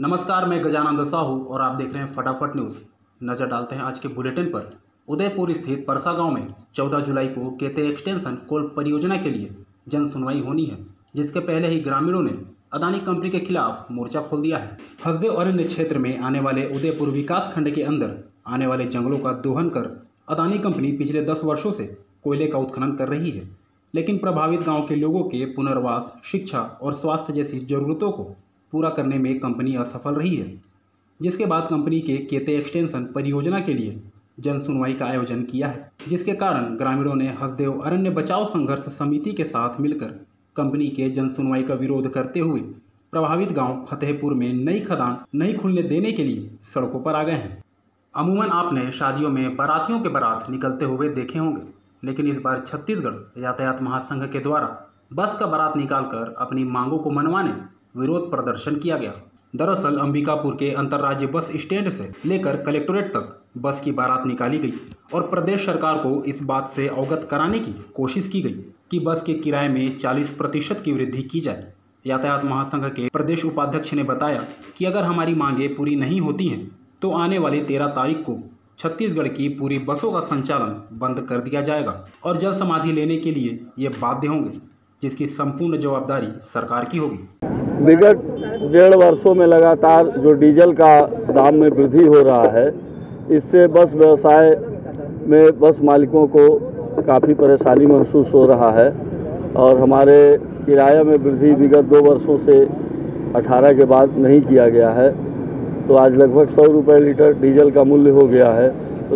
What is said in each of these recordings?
नमस्कार, मैं गजानंद साहू और आप देख रहे हैं फटाफट न्यूज़। नज़र डालते हैं आज के बुलेटिन पर। उदयपुर स्थित परसा गांव में 14 जुलाई को केते एक्सटेंशन कोल परियोजना के लिए जन सुनवाई होनी है, जिसके पहले ही ग्रामीणों ने अदानी कंपनी के खिलाफ मोर्चा खोल दिया है। हसदेव अरण्य क्षेत्र में आने वाले उदयपुर विकास खंड के अंदर आने वाले जंगलों का दोहन कर अदानी कंपनी पिछले 10 वर्षों से कोयले का उत्खनन कर रही है, लेकिन प्रभावित गाँव के लोगों के पुनर्वास, शिक्षा और स्वास्थ्य जैसी जरूरतों को पूरा करने में कंपनी असफल रही है, जिसके बाद कंपनी के केते एक्सटेंशन परियोजना के लिए जन सुनवाई का आयोजन किया है, जिसके कारण ग्रामीणों ने हसदेव अरण्य बचाओ संघर्ष समिति के साथ मिलकर कंपनी के जन सुनवाई का विरोध करते हुए प्रभावित गांव फतेहपुर में नई खदान नहीं खुलने देने के लिए सड़कों पर आ गए हैं। अमूमन आपने शादियों में बारातियों के बारात निकलते हुए देखे होंगे, लेकिन इस बार छत्तीसगढ़ यातायात महासंघ के द्वारा बस का बारात निकालकर अपनी मांगों को मनवाने विरोध प्रदर्शन किया गया। दरअसल अंबिकापुर के अंतर्राज्य बस स्टैंड से लेकर कलेक्टोरेट तक बस की बारात निकाली गई और प्रदेश सरकार को इस बात से अवगत कराने की कोशिश की गई कि बस के किराए में 40% की वृद्धि की जाए। यातायात महासंघ के प्रदेश उपाध्यक्ष ने बताया कि अगर हमारी मांगें पूरी नहीं होती हैं तो आने वाली 13 तारीख को छत्तीसगढ़ की पूरी बसों का संचालन बंद कर दिया जाएगा और जल समाधि लेने के लिए ये बाध्य होंगे, जिसकी संपूर्ण जवाबदारी सरकार की होगी। विगत 1.5 वर्षों में लगातार जो डीजल का दाम में वृद्धि हो रहा है, इससे बस व्यवसाय में बस मालिकों को काफ़ी परेशानी महसूस हो रहा है और हमारे किराया में वृद्धि विगत 2 वर्षों से 18 के बाद नहीं किया गया है, तो आज लगभग 100 रुपये लीटर डीजल का मूल्य हो गया है। तो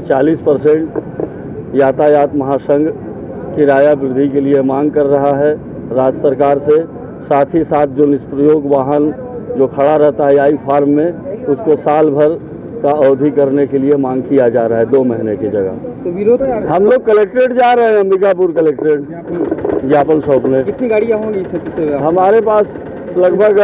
40% यातायात महासंघ किराया वृद्धि के लिए मांग कर रहा है राज्य सरकार से। साथ ही साथ जो निष्प्रयोग वाहन जो खड़ा रहता है आई फार्म में, उसको साल भर का अवधि करने के लिए मांग किया जा रहा है 2 महीने की जगह। तो विरोध हम लोग कलेक्ट्रेट जा रहे हैं, अंबिकापुर कलेक्ट्रेट ज्ञापन सौंपने। कितनी गाड़ियाँ होंगी? हमारे पास लगभग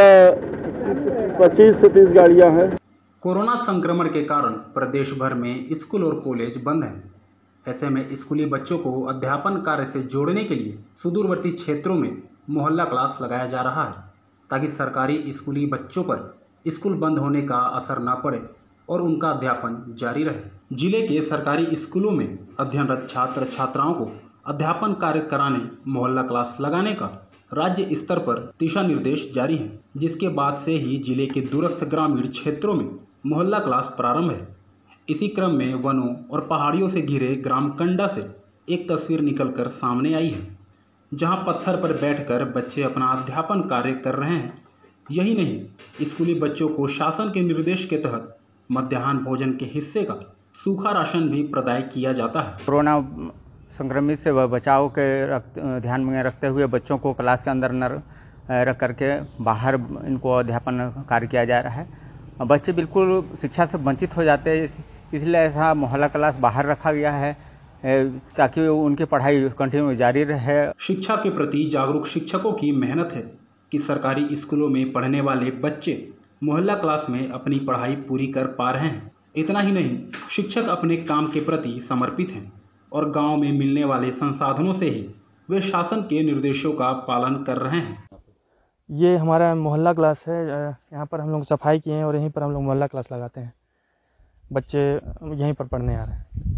25 से 30 गाड़ियाँ हैं। कोरोना संक्रमण के कारण प्रदेश भर में स्कूल और कॉलेज बंद हैं। ऐसे में स्कूली बच्चों को अध्यापन कार्य से जोड़ने के लिए सुदूरवर्ती क्षेत्रों में मोहल्ला क्लास लगाया जा रहा है, ताकि सरकारी स्कूली बच्चों पर स्कूल बंद होने का असर न पड़े और उनका अध्यापन जारी रहे। जिले के सरकारी स्कूलों में अध्ययनरत छात्र छात्राओं को अध्यापन कार्य कराने मोहल्ला क्लास लगाने का राज्य स्तर पर दिशा निर्देश जारी है, जिसके बाद से ही जिले के दूरस्थ ग्रामीण क्षेत्रों में मोहल्ला क्लास प्रारंभ है। इसी क्रम में वनों और पहाड़ियों से घिरे ग्राम कंडा से एक तस्वीर निकलकर सामने आई है, जहां पत्थर पर बैठकर बच्चे अपना अध्यापन कार्य कर रहे हैं। यही नहीं, स्कूली बच्चों को शासन के निर्देश के तहत मध्याह्न भोजन के हिस्से का सूखा राशन भी प्रदाय किया जाता है। कोरोना संक्रमित से बचाव के ध्यान में रखते हुए बच्चों को क्लास के अंदर न रख करके बाहर इनको अध्यापन कार्य किया जा रहा है। बच्चे बिल्कुल शिक्षा से वंचित हो जाते हैं, इसलिए ऐसा मोहल्ला क्लास बाहर रखा गया है ताकि उनकी पढ़ाई कंटिन्यू जारी रहे। शिक्षा के प्रति जागरूक शिक्षकों की मेहनत है कि सरकारी स्कूलों में पढ़ने वाले बच्चे मोहल्ला क्लास में अपनी पढ़ाई पूरी कर पा रहे हैं। इतना ही नहीं, शिक्षक अपने काम के प्रति समर्पित हैं और गांव में मिलने वाले संसाधनों से ही वे शासन के निर्देशों का पालन कर रहे हैं। ये हमारा मोहल्ला क्लास है, यहाँ पर हम लोग सफाई किए हैं और यहीं पर हम लोग मोहल्ला क्लास लगाते हैं। बच्चे यहीं पर पढ़ने आ रहे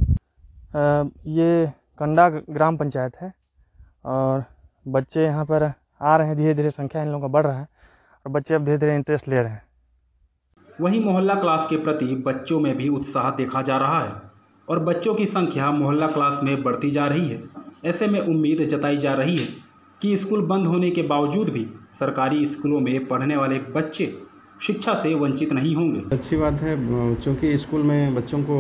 हैं। ये कंडा ग्राम पंचायत है और बच्चे यहाँ पर आ रहे हैं, धीरे धीरे संख्या इन लोगों का बढ़ रहा है और बच्चे अब धीरे धीरे इंटरेस्ट ले रहे हैं। वहीं मोहल्ला क्लास के प्रति बच्चों में भी उत्साह देखा जा रहा है और बच्चों की संख्या मोहल्ला क्लास में बढ़ती जा रही है। ऐसे में उम्मीद जताई जा रही है कि स्कूल बंद होने के बावजूद भी सरकारी स्कूलों में पढ़ने वाले बच्चे शिक्षा से वंचित नहीं होंगे। अच्छी बात है, चूँकि स्कूल में बच्चों को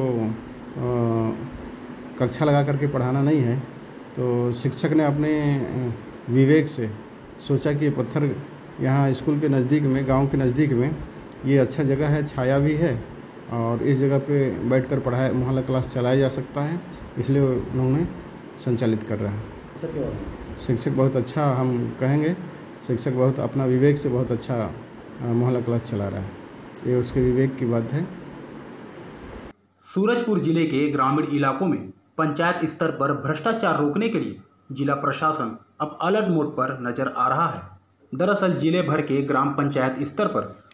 कक्षा लगा करके पढ़ाना नहीं है, तो शिक्षक ने अपने विवेक से सोचा कि पत्थर यहाँ स्कूल के नज़दीक में, गांव के नज़दीक में ये अच्छा जगह है, छाया भी है और इस जगह पे बैठकर पढ़ाई मोहल्ला क्लास चलाया जा सकता है, इसलिए उन्होंने संचालित कर रहा है। शिक्षक बहुत अच्छा, हम कहेंगे शिक्षक बहुत अपना विवेक से बहुत अच्छा मोहल्ला क्लास चला रहा है, ये उसके विवेक की बात है। सूरजपुर जिले के ग्रामीण इलाकों में पंचायत स्तर पर भ्रष्टाचार रोकने के लिए जिला प्रशासन अब अलर्ट मोड पर नजर आ रहा है। दरअसल जिले भर के ग्राम पंचायत स्तर पर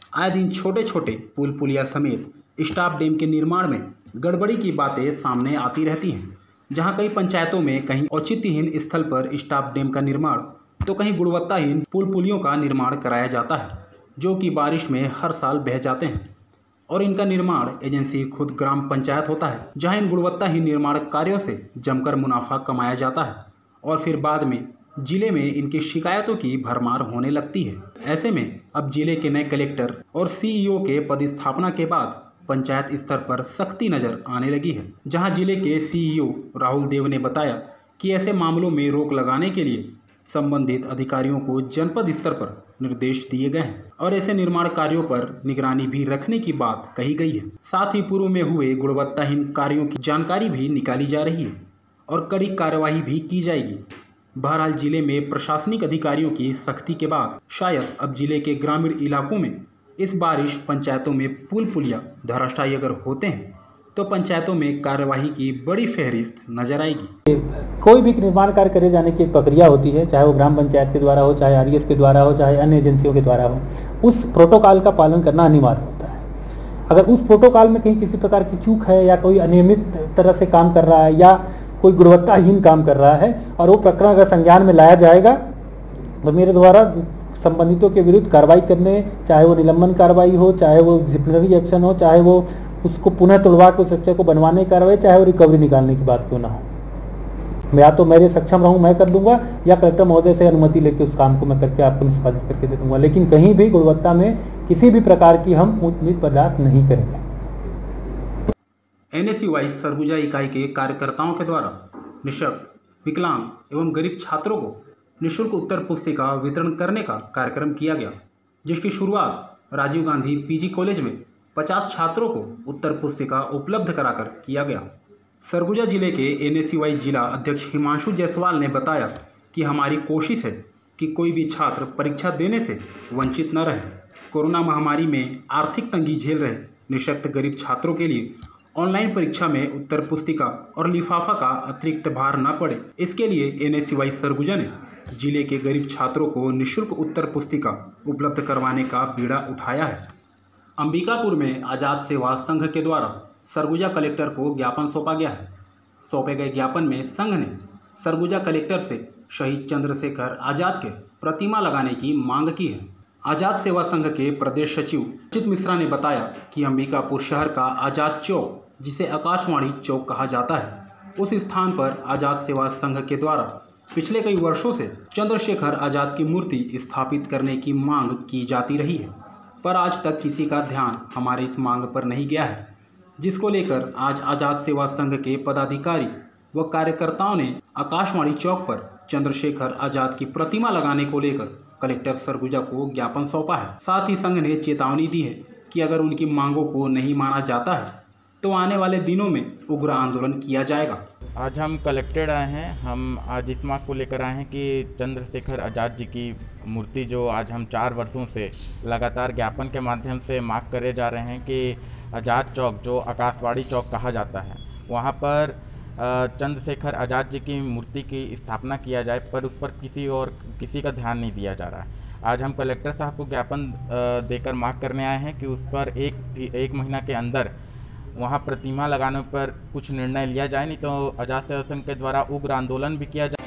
आए दिन छोटे छोटे पुल पुलिया समेत स्टाफ डैम के निर्माण में गड़बड़ी की बातें सामने आती रहती हैं, जहां कई पंचायतों में कहीं औचित्यहीन स्थल पर स्टाफ डैम का निर्माण तो कहीं गुणवत्ताहीन पुल पुलियों का निर्माण कराया जाता है, जो कि बारिश में हर साल बह जाते हैं और इनका निर्माण एजेंसी खुद ग्राम पंचायत होता है, जहां इन गुणवत्ताहीन निर्माण कार्यों से जमकर मुनाफा कमाया जाता है और फिर बाद में जिले में इनकी शिकायतों की भरमार होने लगती है। ऐसे में अब जिले के नए कलेक्टर और सीईओ के पदस्थापना के बाद पंचायत स्तर पर सख्ती नजर आने लगी है, जहां जिले के सीईओ राहुल देव ने बताया कि ऐसे मामलों में रोक लगाने के लिए संबंधित अधिकारियों को जनपद स्तर पर निर्देश दिए गए हैं और ऐसे निर्माण कार्यों पर निगरानी भी रखने की बात कही गई है। साथ ही पूर्व में हुए गुणवत्ताहीन कार्यों की जानकारी भी निकाली जा रही है और कड़ी कार्यवाही भी की जाएगी। बहरहाल जिले में प्रशासनिक अधिकारियों की सख्ती के बाद शायद अब जिले के ग्रामीण इलाकों में इस बारिश पंचायतों में पुल पुलिया धराशायी अगर होते हैं तो पंचायतों में कार्यवाही की बड़ी फहरिस्त नजर आएगी। कोई भी निर्माण कार्य करे जाने की एक प्रक्रिया होती है, चाहे वो ग्राम पंचायत के द्वारा हो, चाहे आरईएस के द्वारा हो, चाहे अन्य एजेंसियों के द्वारा हो। उस प्रोटोकॉल का पालन करना अनिवार्य होता है। अगर उस प्रोटोकॉल में कहीं किसी प्रकार की चूक है या कोई अनियमित तरह से काम कर रहा है या कोई गुणवत्ताहीन काम कर रहा है और वो प्रकरण अगर संज्ञान में लाया जाएगा तो मेरे द्वारा संबंधितों के विरुद्ध कार्रवाई करने, चाहे वो निलंबन कार्रवाई हो, चाहे वो डिसिप्लिनरी एक्शन हो, चाहे वो उसको पुनः तोड़वा के उस स्ट्रक्चर को बनवाने की कार्रवाई, चाहे वो रिकवरी निकालने की बात क्यों ना हो। या तो मेरे सक्षम रहूं मैं कर दूंगा या कलेक्टर महोदय से अनुमति लेके उस काम को मैं करके आपको निष्पादित करके दे दूंगा, लेकिन कहीं भी गुणवत्ता में किसी भी प्रकार की हम ऊंच नीच बर्दाश्त नहीं करेंगे। NSUI सरगुजा इकाई के कार्यकर्ताओं के द्वारा निःशक्त, विकलांग एवं गरीब छात्रों को निःशुल्क उत्तर पुस्तिका वितरण करने का कार्यक्रम किया गया, जिसकी शुरुआत राजीव गांधी PG कॉलेज में 50 छात्रों को उत्तर पुस्तिका उपलब्ध कराकर किया गया। सरगुजा जिले के NSUI जिला अध्यक्ष हिमांशु जायसवाल ने बताया कि हमारी कोशिश है कि कोई भी छात्र परीक्षा देने से वंचित न रहे। कोरोना महामारी में आर्थिक तंगी झेल रहे निःशक्त गरीब छात्रों के लिए ऑनलाइन परीक्षा में उत्तर पुस्तिका और लिफाफा का अतिरिक्त भार न पड़े, इसके लिए NSUI सरगुजा ने जिले के गरीब छात्रों को निःशुल्क उत्तर पुस्तिका उपलब्ध करवाने का बीड़ा उठाया है। अंबिकापुर में आज़ाद सेवा संघ के द्वारा सरगुजा कलेक्टर को ज्ञापन सौंपा गया है। सौंपे गए ज्ञापन में संघ ने सरगुजा कलेक्टर से शहीद चंद्रशेखर आज़ाद के प्रतिमा लगाने की मांग की है। आज़ाद सेवा संघ के प्रदेश सचिव अचित मिश्रा ने बताया कि अंबिकापुर शहर का आज़ाद चौक, जिसे आकाशवाणी चौक कहा जाता है, उस स्थान पर आज़ाद सेवा संघ के द्वारा पिछले कई वर्षों से चंद्रशेखर आज़ाद की मूर्ति स्थापित करने की मांग की जाती रही है, पर आज तक किसी का ध्यान हमारे इस मांग पर नहीं गया है, जिसको लेकर आज आज़ाद सेवा संघ के पदाधिकारी व कार्यकर्ताओं ने आकाशवाणी चौक पर चंद्रशेखर आज़ाद की प्रतिमा लगाने को लेकर कलेक्टर सरगुजा को ज्ञापन सौंपा है। साथ ही संघ ने चेतावनी दी है कि अगर उनकी मांगों को नहीं माना जाता है तो आने वाले दिनों में उग्र आंदोलन किया जाएगा। आज हम कलेक्टेड आए हैं। हम आज इस मांग को लेकर आए हैं कि चंद्रशेखर आज़ाद जी की मूर्ति, जो आज हम 4 वर्षों से लगातार ज्ञापन के माध्यम से मांग करे जा रहे हैं कि आज़ाद चौक, जो आकाशवाणी चौक कहा जाता है, वहाँ पर चंद्रशेखर आज़ाद जी की मूर्ति की स्थापना किया जाए, पर उस पर किसी का ध्यान नहीं दिया जा रहा है। आज हम कलेक्टर साहब को ज्ञापन देकर मांग करने आए हैं कि उस पर एक महीना के अंदर वहाँ प्रतिमा लगाने पर कुछ निर्णय लिया जाए, नहीं तो आज़ाद सेवा संघ के द्वारा उग्र आंदोलन भी किया जाए।